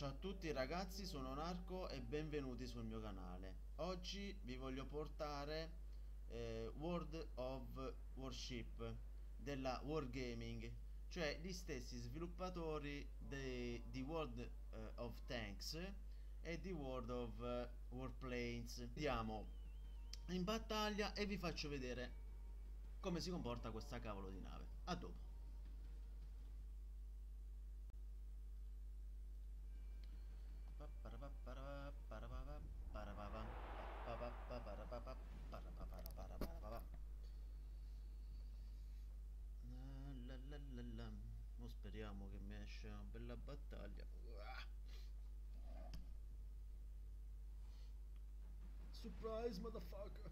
Ciao a tutti ragazzi, sono Narco e benvenuti sul mio canale. Oggi vi voglio portare World of Warship della Wargaming, cioè gli stessi sviluppatori di World of Tanks e di World of Warplanes. Andiamo in battaglia e vi faccio vedere come si comporta questa cavolo di nave. A dopo. Mo speriamo che mi esce una bella battaglia. Surprise, motherfucker!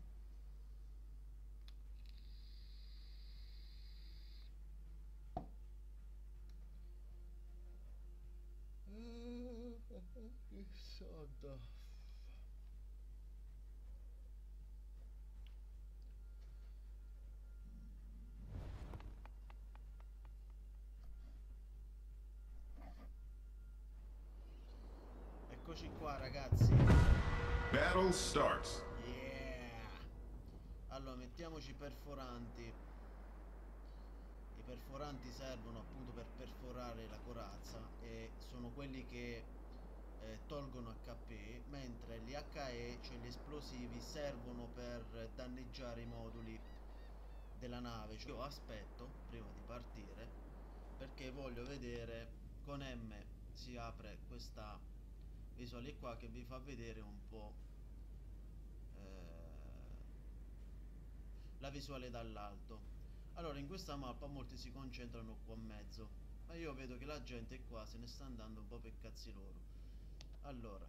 Che sonno. Eccoci qua ragazzi. Battle starts. Yeah. Allora mettiamoci i perforanti. I perforanti servono appunto per perforare la corazza e sono quelli che tolgono HP, mentre gli HE, cioè gli esplosivi, servono per danneggiare i moduli della nave. Cioè, io aspetto prima di partire perché voglio vedere. Con M si apre questa visuale qua che vi fa vedere un po' la visuale dall'alto. Allora in questa mappa molti si concentrano qua in mezzo, ma io vedo che la gente qua se ne sta andando un po' per cazzi loro. Allora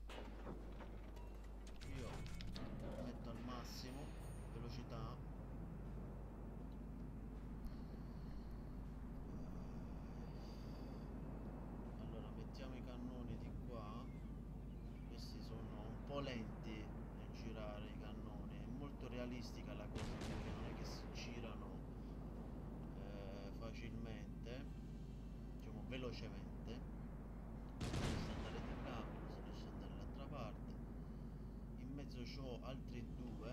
io metto al massimo velocità. Allora mettiamo i cannoni di qua. Questi sono un po' lenti nel girare i cannoni, è molto realistica la cosa perché non è che si girano facilmente, diciamo velocemente. Si riesce ad andare di là, si riesce ad andare dall'altra parte. In mezzo c'ho altri due,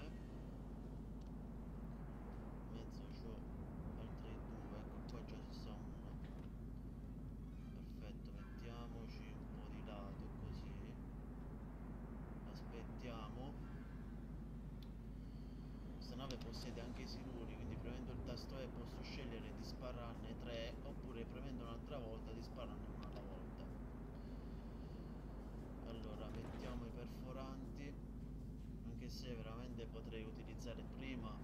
in mezzo c'ho altri due, ecco qua già ci sta uno. Perfetto, mettiamoci un po' di lato così. Aspettiamo. Questa nave possiede anche i siluri, quindi premendo il tasto E posso scegliere di spararne 3 oppure premendo un'altra volta di spararne una alla volta. Allora mettiamo i perforanti, anche se veramente potrei utilizzare prima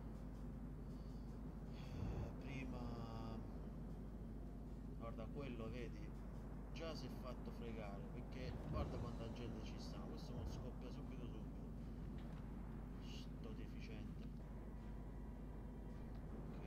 guarda quello, vedi, già si è fatto fregare perché guarda quanta gente ci sta. Questo mo scoppia subito sto deficiente. Ok,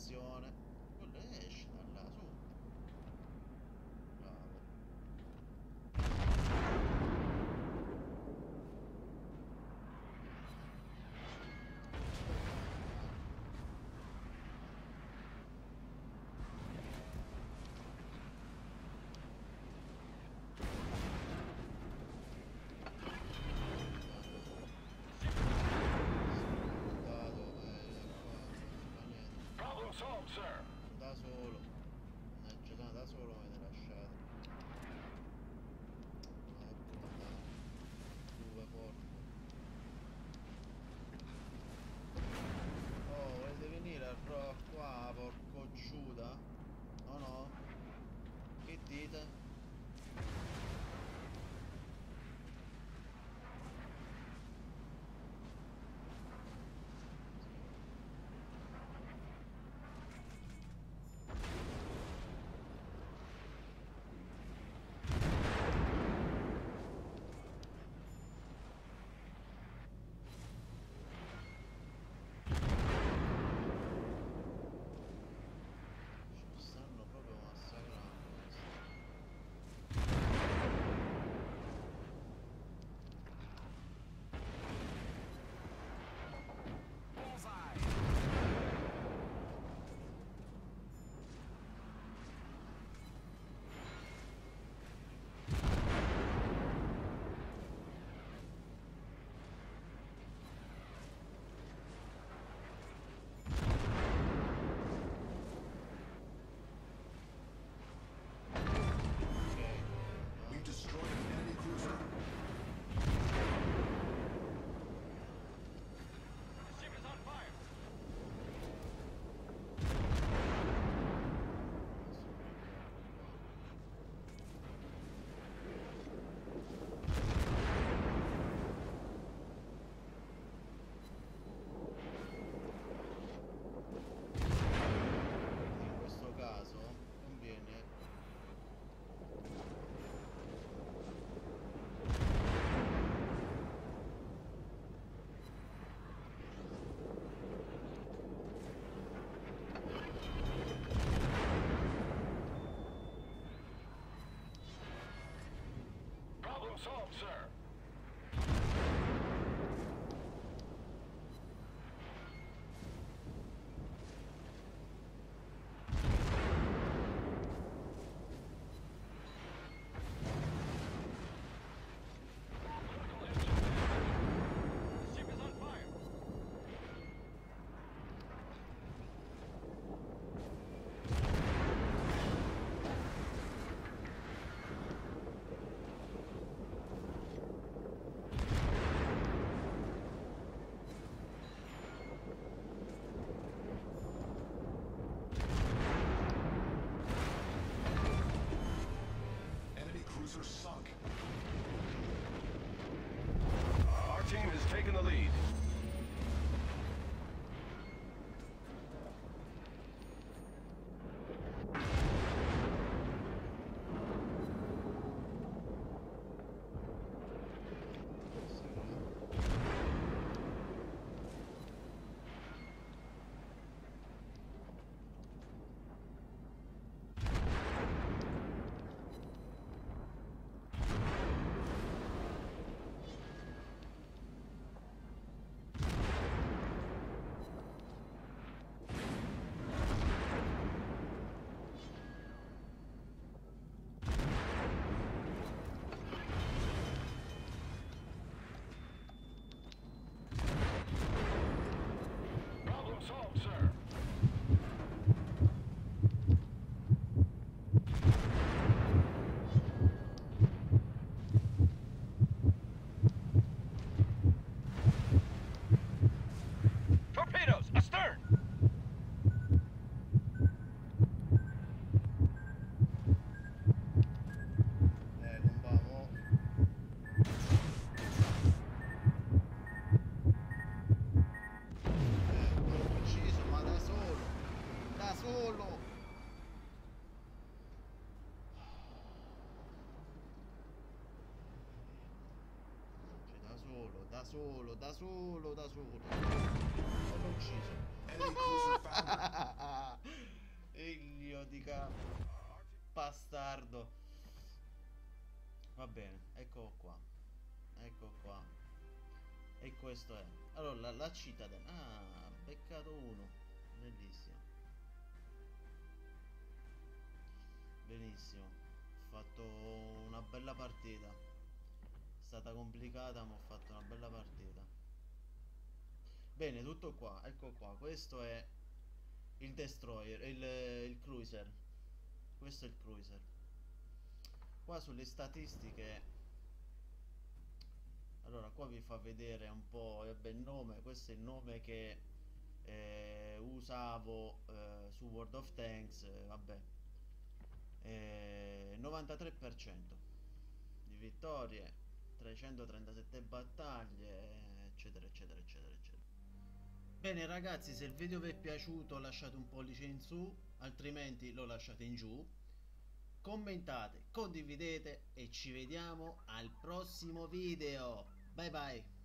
attenzione. Quello esce da là, su. Bravo. Problem solved, sir. Da solo. Da solo mi avete lasciato. Due porco. Oh, volete venire qua, porco Giuda? No, no? Che dite? Ci stanno proprio massacrando questi. Ok. We've destroyed an enemy cruiser. The ship is on fire. In questo caso conviene Problem solved, sir. Critical engine damage. The ship is on fire. Enemy cruiser sunk. Our team has taken the lead. Problem solved, sir. Torpedoes, astern! compamo. L'ho ucciso, ma da solo. Da solo. Cioè, da solo, da solo, da solo, da solo. E l'ho ucciso. Enemy cruiser found. Figlio di bastardo. Va bene, ecco qua. Ecco qua. E questo è. Allora, la Citadel. Ah, beccato uno. Bellissimo. Benissimo. Ho fatto una bella partita. È stata complicata, ma ho fatto una bella partita. Bene, tutto qua. Ecco qua. Questo è il destroyer, il cruiser. Questo è il cruiser. Qua sulle statistiche, allora qua vi fa vedere un po', vabbè, il nome. Questo è il nome che usavo su World of Tanks, vabbè, 93% di vittorie, 337 battaglie, eccetera eccetera eccetera eccetera. Bene ragazzi, se il video vi è piaciuto lasciate un pollice in su, altrimenti lo lasciate in giù. Commentate, condividete e ci vediamo al prossimo video. Bye bye.